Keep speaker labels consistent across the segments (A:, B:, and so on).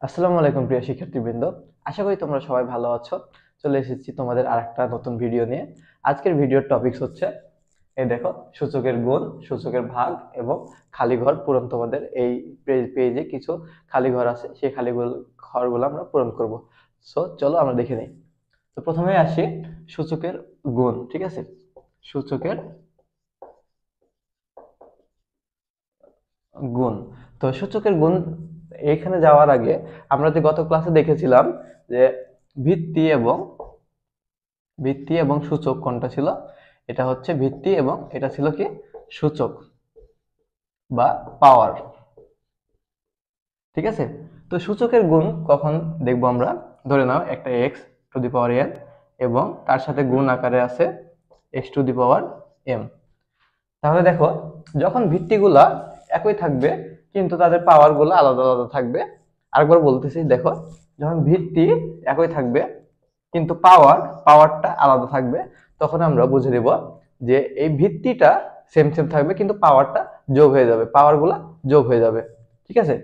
A: আসসালামু আলাইকুম প্রিয় শিক্ষার্থীবৃন্দ। আশা করি তোমরা সবাই ভালো আছো। চলে এসেছি তোমাদের আরেকটা নতুন ভিডিও নিয়ে। আজকের ভিডিওর টপিকস হচ্ছে এই দেখো সূচকের গুণ, সূচকের ভাগ এবং খালি ঘর পূরণ। তোমাদের এই পেজে কিছু খালি ঘর আছে, সেই খালি ঘরগুলো আমরা পূরণ করব। সো চলো আমরা দেখে নিই। তো প্রথমে আসি সূচকের গুণ, ঠিক আছে? সূচকের গুণ। তো সূচকের গুণ এখানে যাওয়ার আগে আমরা যে গত ক্লাসে দেখেছিলাম যে ভিত্তি এবং সূচক কোনটা ছিল, এটা হচ্ছে ভিত্তি এবং এটা ছিল কি সূচক বা পাওয়ার, ঠিক আছে? তো সূচকের গুণ কখন দেখবো আমরা? ধরে নাও একটা x to the power n এবং তার সাথে গুণ আকারে আছে x to the power m. তাহলে দেখো, যখন ভিত্তিগুলা একই থাকবে কিন্তু তাদের পাওয়ারগুলো আলাদা আলাদা থাকবে। আরেকবার বলতেছি, দেখো, যখন ভিত্তি একই থাকবে কিন্তু পাওয়ারটা আলাদা থাকবে, তখন আমরা বুঝে নিব যে এই ভিত্তিটা সেম সেম থাকবে কিন্তু পাওয়ারটা যোগ হয়ে যাবে, পাওয়ারগুলা যোগ হয়ে যাবে, ঠিক আছে?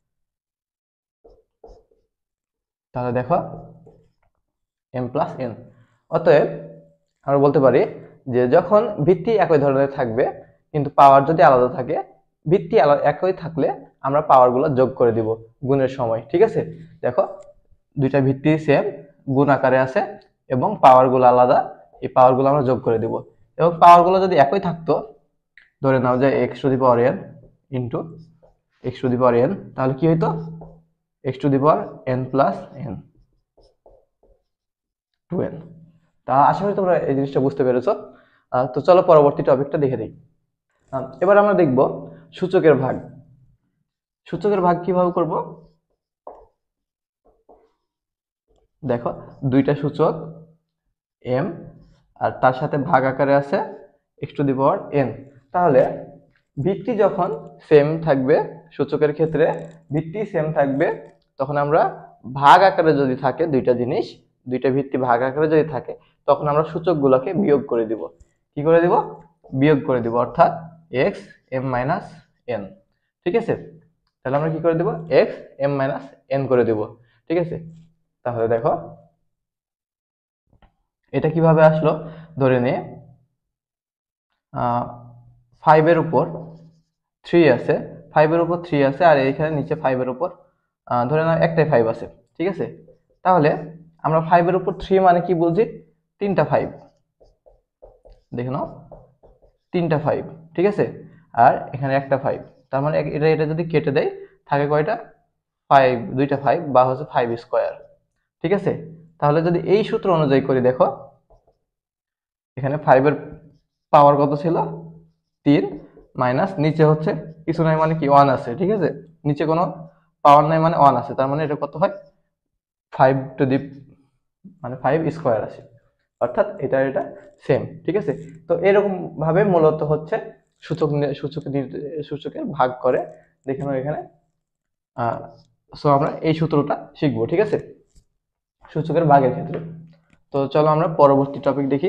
A: তাহলে দেখো এম প্লাস এন। অতএব আমরা বলতে পারি যে যখন ভিত্তি একই ধরনের থাকবে কিন্তু পাওয়ার যদি আলাদা থাকে, ভিত্তি একই থাকলে আমরা পাওয়ারগুলো যোগ করে দিব গুণের সময়, ঠিক আছে? দেখো, দুইটা ভিত্তি সেম, গুণ আকারে আছে এবং পাওয়ারগুলো আলাদা, এই পাওয়ারগুলো আমরা যোগ করে দিব। এবং পাওয়ারগুলো যদি একই থাকতো, ধরে নাও যে x to the power n into x to the power n, তাহলে কি হইতো? X to the power n plus n two n. তা আশা করি তোমরা এই জিনিসটা বুঝতে পেরেছো। তো চলো পরবর্তী টপিকটা দেখে দিই। এবার আমরা দেখব সূচকের ভাগ। সূচকের ভাগ কিভাবে করব? দেখো, দুইটা সূচক এম আর তার সাথে ভাগ আকারে আছে x to the power n. তাহলে ভিত্তি যখন সেম থাকবে, সূচকের ক্ষেত্রে ভিত্তি সেম থাকবে, তখন আমরা ভাগ আকারে যদি থাকে দুইটা জিনিস, দুইটা ভিত্তি ভাগ আকারে যদি থাকে, তখন আমরা সূচকগুলোকে বিয়োগ করে দিব। কি করে দিব? বিয়োগ করে দিব, অর্থাৎ এক্স এম মাইনাস এন, ঠিক আছে? তাহলে আমরা কি করে দিব? এক্স এম মাইনাস এন করে দিব, ঠিক আছে? তাহলে দেখো এটা কিভাবে আসলো। ধরে নিয়ে 5 এর উপর 3 আছে, 5 এর উপর 3 আছে আর এইখানে নিচে 5 এর উপর ধরে নাও একটাই 5 আছে, ঠিক আছে? তাহলে আমরা 5 এর উপর 3 মানে কি বুঝি? তিনটা 5, দেখে নাও, তিনটা 5, ঠিক আছে? আর এখানে একটা 5, তার মানে এটা এটা যদি কেটে দেয়, থাকে কয়টা? 5, দুইটা 5 বা হচ্ছে 5 স্কয়ার, ঠিক আছে? তাহলে যদি এই সূত্র অনুযায়ী করি, দেখো এখানে 5 এর পাওয়ার কত ছিল? 3, মাইনাস নিচে হচ্ছে কিছু নাই মানে কি 1 আছে, ঠিক আছে? নিচে কোনো পাওয়ার নাই মানে 1 আছে, তার মানে এটা কত হয়? 5 টু দি মানে 5 স্কয়ার আসে, অর্থাৎ এটা এটা সেম, ঠিক আছে? তো এরকম ভাবে মূলত হচ্ছে সূচকের ভাগ করে। দেখে নাও এখানে। সো আমরা এই সূত্রটা শিখবো, ঠিক আছে, সূচকের ভাগের ক্ষেত্রে। তো চলো আমরা পরবর্তী টপিক দেখি।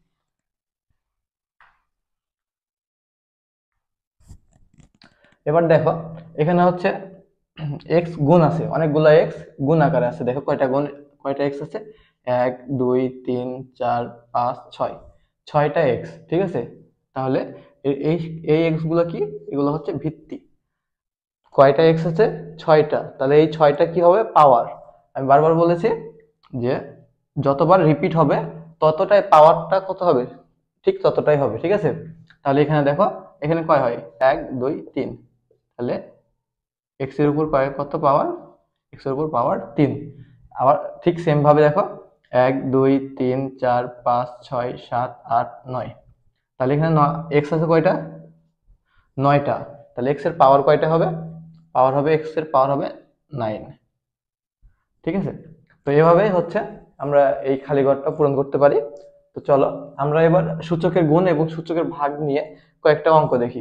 A: এবার দেখো, এখানে হচ্ছে এক্স গুণ আছে, অনেকগুলো এক্স গুণ আকারে আছে। দেখো কয়টা এক্স আছে? 1 2 3 4 5 6, 6টা এক্স, ঠিক আছে? তাহলে এই এই এক্স গুলো কি? এগুলো হচ্ছে ভিত্তি। কয়টা এক্স আছে? 6টা। তাহলে এই 6টা কি হবে? পাওয়ার। আমি বারবার বলেছি যে যতবার রিপিট হবে ততটাই পাওয়ারটা কত হবে? ঠিক ততটাই হবে, ঠিক আছে? তাহলে এখানে দেখো, এখানে কয় হয়? 1 2 3, তাহলে এক্স এর উপর কত পাওয়ার? এক্স এর উপর পাওয়ার 3। আবার ঠিক সেম ভাবে দেখো, 1 2 3 4 5 6 7 8 9, তাহলে এখানে এক্স আছে কয়টা? 9টা। তাহলে এক্স এর পাওয়ার কয়টা হবে? পাওয়ার হবে, এক্স এর পাওয়ার হবে 9, ঠিক আছে? তো এভাবেই হচ্ছে আমরা এই খালি ঘরটা পূরণ করতে পারি। তো চলো আমরা এবার সূচকের গুণ এবং সূচকের ভাগ নিয়ে কয়েকটা অঙ্ক দেখি।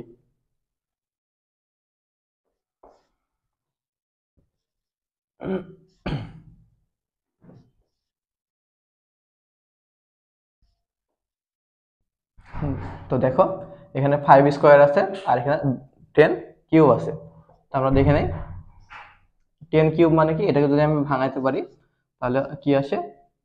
A: তো দেখো, এখানে 5 স্কয়ার আছে আর এখানে 10 কিউব আছে। তো আমরা দেখে নেই টেন কিউব মানে কি, এটাকে যদি আমি ভাঙাইতে পারি তাহলে কি আসে,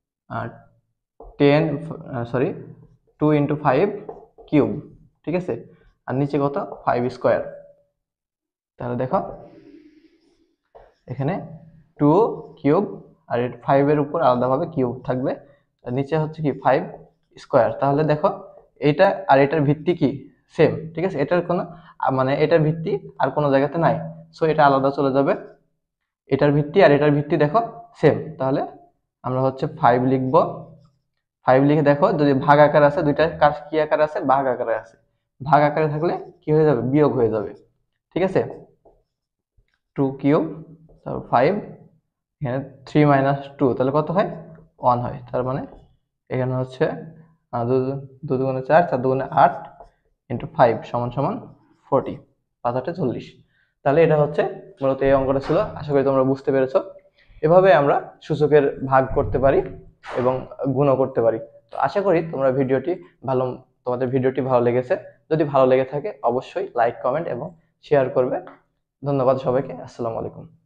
A: 10 সরি 2 × 5 কিউব, ঠিক আছে। আর নিচে কত, 5 স্কোয়ার। তাহলে দেখো এখানে 2 কিউব, আর 5 এর উপর আলাদাভাবে কিউব থাকবে, আর নিচে হচ্ছে কি 5 স্কোয়ার। তাহলে দেখো এইটা আর এটার ভিত্তি কি, সেম, ঠিক আছে। এটার কোনো মানে এটার ভিত্তি আর কোনো জায়গাতে নাই, সো এটা আলাদা চলে যাবে। এটার ভিত্তি আর এটার ভিত্তি দেখো সেম, তাহলে আমরা হচ্ছে 5 লিখব। 5 লিখে দেখো যদি ভাগ আকার আছে, দুইটা কি আকার আছে, ভাগ আকারে আছে। ভাগ আকারে থাকলে কি হয়ে যাবে, বিয়োগ হয়ে যাবে, ঠিক আছে। 2 কিউব, তারপর 5, এখানে 3 - 2 তাহলে কত হয়, 1 হয়। তার মানে এখানে হচ্ছে 2 দুগুণে 4, 4 দুগুণে 8 × 5 = 40, 5 8 40। তাহলে এটা হচ্ছে মূলত এই অঙ্কটা ছিল। আশা করি তোমরা বুঝতে পেরেছো। এভাবে আমরা সূচকের ভাগ করতে পারি এবং গুণও করতে পারি। তো আশা করি তোমাদের ভিডিওটি ভালো লেগেছে। যদি ভালো লেগে থাকে অবশ্যই লাইক, কমেন্ট এবং শেয়ার করবে। ধন্যবাদ সবাইকে। আসসালামু আলাইকুম।